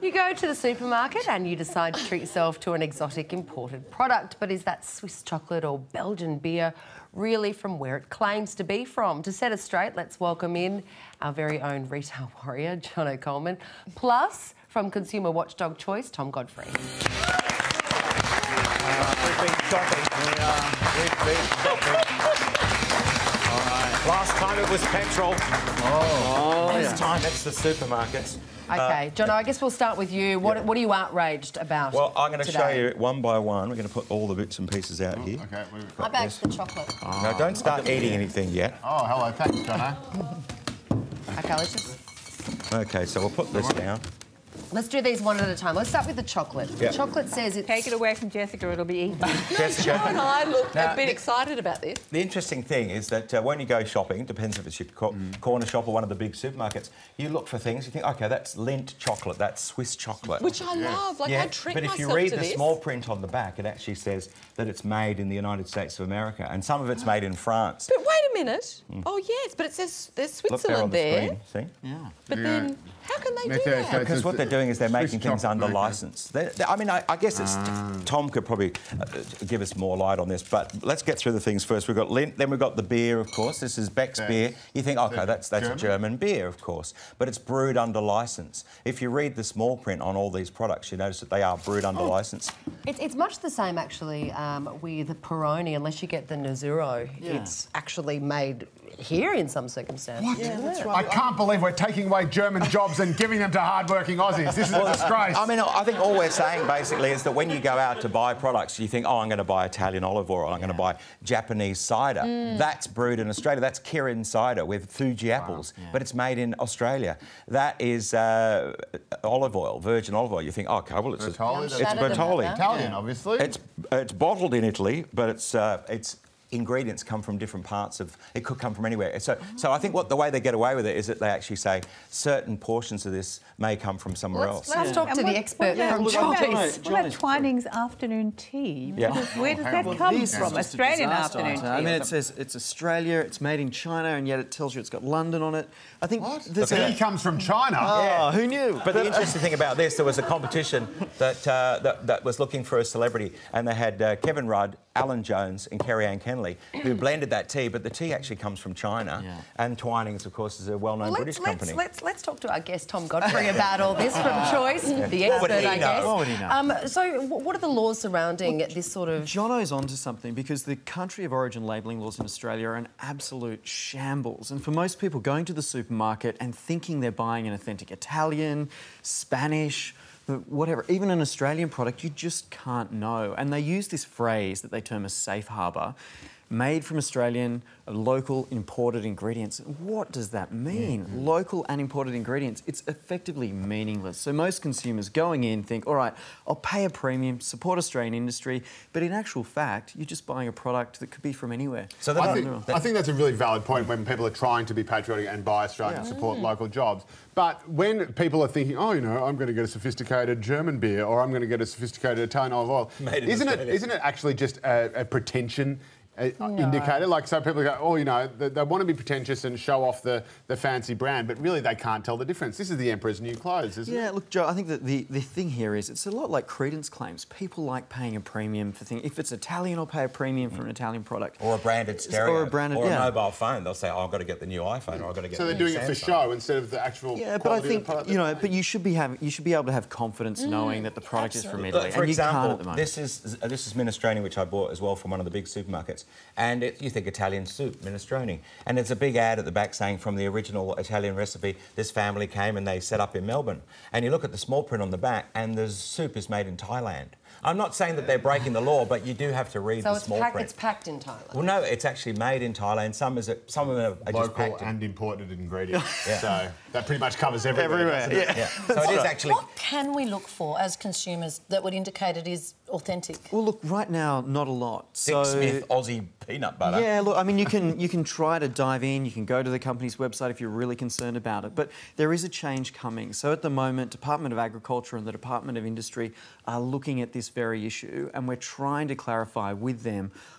You go to the supermarket and you decide to treat yourself to an exotic imported product, but is that Swiss chocolate or Belgian beer really from where it claims to be from? To set us straight, let's welcome in our very own retail warrior, Jono Coleman, plus from consumer watchdog choice, Tom Godfrey. We've been shopping. We've been shopping. All right. Last time it was petrol. This time it's the supermarkets. OK, Jono, I guess we'll start with you. What are you outraged about? Well, I'm going to show you one by one. We're going to put all the bits and pieces out here. OK. I bagged the chocolate. No, don't start eating anything yet. Oh, hello. Thanks, Jono. OK, let's just... OK, so we'll put this down. Let's do these one at a time. Let's start with the chocolate. Yeah. The chocolate says it's... Take it away from Jessica, it'll be easy. Jessica. Jono and I look Now, a bit excited about this. The interesting thing is that when you go shopping, depends if it's your corner shop or one of the big supermarkets, you look for things, you think, OK, that's Lindt chocolate, that's Swiss chocolate. Which I love. Like, I treat but if myself you read to the this. small print on the back, it actually says that it's made in the United States of America, and some of it's made in France. But wait a minute. Oh, yes, but it says there's Look there on Switzerland the there. screen, see? Yeah. But then, how can they do Okay, that? so Because what they're doing is they're making things under licence. I mean, I guess it's... Tom could probably give us more light on this, but let's get through the things first. We've got Lindt, then we've got the beer, of course. This is Beck's beer. You think, OK, that's a German beer, of course. But it's brewed under licence. If you read the small print on all these products, you notice that they are brewed under licence. It's much the same, actually, with Peroni, unless you get the Nazuro. Yeah. It's actually made here in some circumstances. What? Yeah, that's I right. can't believe we're taking away German jobs and giving them to hard-working Aussies. This is a disgrace. I mean, I think all we're saying, basically, is that when you go out to buy products, you think, oh, I'm going to buy Italian olive oil, I'm going to buy Japanese cider. That's brewed in Australia. That's Kirin cider with Fuji apples, but it's made in Australia. That is olive oil, virgin olive oil. You think, oh, OK, well, it's Bertolli, it's that's Bertolli. Italian, obviously. It's bottled in Italy, but its ingredients come from different parts of... It could come from anywhere. So I think the way they get away with it is that they actually say certain portions of this may come from somewhere else. Let's talk to the expert from What choice. about Twining's afternoon tea? Yeah. Where does that come from? Australian afternoon tea. I mean, it says it's Australia, it's made in China, and yet it tells you it's got London on it. I think... What? there's The tea comes from China. Oh, who knew? But the interesting thing about this, there was a competition that was looking for a celebrity, and they had Kevin Rudd, Alan Jones and Kerry-Anne Kenley, who blended that tea, but the tea actually comes from China. Yeah. And Twinings, of course, is a well-known British company. Let's talk to our guest, Tom Godfrey, about all this from choice, the expert, I guess. What would he know? So what are the laws surrounding this sort of... Jono's onto something, because the country of origin labelling laws in Australia are an absolute shambles. And for most people, going to the supermarket and thinking they're buying an authentic Italian, Spanish, whatever, even an Australian product, you just can't know. And they use this phrase that they term as safe harbour, made from Australian, local, imported ingredients. What does that mean? Local and imported ingredients. It's effectively meaningless. So most consumers going in think, all right, I'll pay a premium, support Australian industry, but in actual fact, you're just buying a product that could be from anywhere. So I think that's a really valid point when people are trying to be patriotic and buy Australian and support local jobs. But when people are thinking, oh, you know, I'm going to get a sophisticated German beer or I'm going to get a sophisticated Italian olive oil, isn't it actually just a pretension indicator? Like, so people go, oh, you know, they want to be pretentious and show off the fancy brand, but really they can't tell the difference. This is the emperor's new clothes, isn't it? Yeah, look, Joe, I think that the thing here is it's a lot like credence claims. People like paying a premium for things. If it's Italian, I'll pay a premium for an Italian product. Or a branded stereo. Or a branded, or a mobile phone. They'll say, oh, I've got to get the new iPhone, or I've got to get So the they're new doing it for Samsung. show instead of the actual but I think, product. you know, but you should be able to have confidence knowing that the product is from Italy. Look, for and example, you can't at the moment. this is minestrone, which I bought as well from one of the big supermarkets. And you think Italian soup, minestrone. And there's a big ad at the back saying from the original Italian recipe, this family came and they set up in Melbourne. And you look at the small print on the back and the soup is made in Thailand. I'm not saying that they're breaking the law, but you do have to read the small print. So it's packed in Thailand? Well, no, it's actually made in Thailand. Some of them are just packed Local in... and imported ingredients. So that pretty much covers everywhere. Yeah. So it is actually... What can we look for as consumers that would indicate it is authentic? Well, look, right now, not a lot. Dick Smith Aussie peanut butter. Yeah, look, I mean, you can try to dive in, you can go to the company's website if you're really concerned about it, but there is a change coming. So at the moment, Department of Agriculture and the Department of Industry are looking at this very issue, and we're trying to clarify with them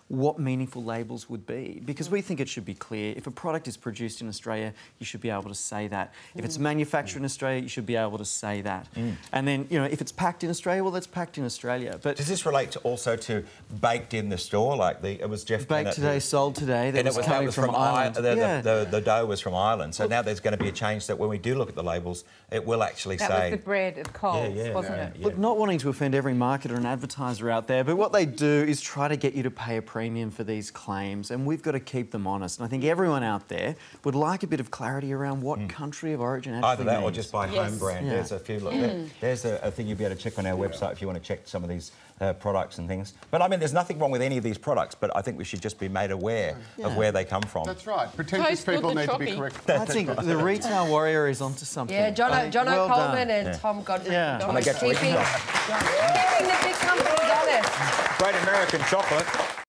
what meaningful labels would be, because we think it should be clear. If a product is produced in Australia, you should be able to say that. If it's manufactured in Australia, you should be able to say that. And then, you know, if it's packed in Australia, well, that's packed in Australia. But does this relate also to baked in the store, like it was Jeff baked today, sold today? That was coming from Ireland. The dough was from Ireland. So now there's going to be a change that when we do look at the labels, it will actually say. That was the bread at Coles, wasn't it? Yeah. Look, not wanting to offend every marketer and advertiser out there, but what they do is try to get you to pay a premium for these claims, and we've got to keep them honest. And I think everyone out there would like a bit of clarity around what country of origin actually either that means. or just buy home brand. Yeah. There's a few. There's a thing you'll be able to check on our website if you want to check some of these products and things. But I mean, there's nothing wrong with any of these products, but I think we should just be made aware of where they come from. That's right. Pretentious people need to be correct. I think the retail warrior is onto something. Yeah, John well O'Coleman done. and Tom Godfrey. Yeah. Keeping the big companies honest. Great American chocolate.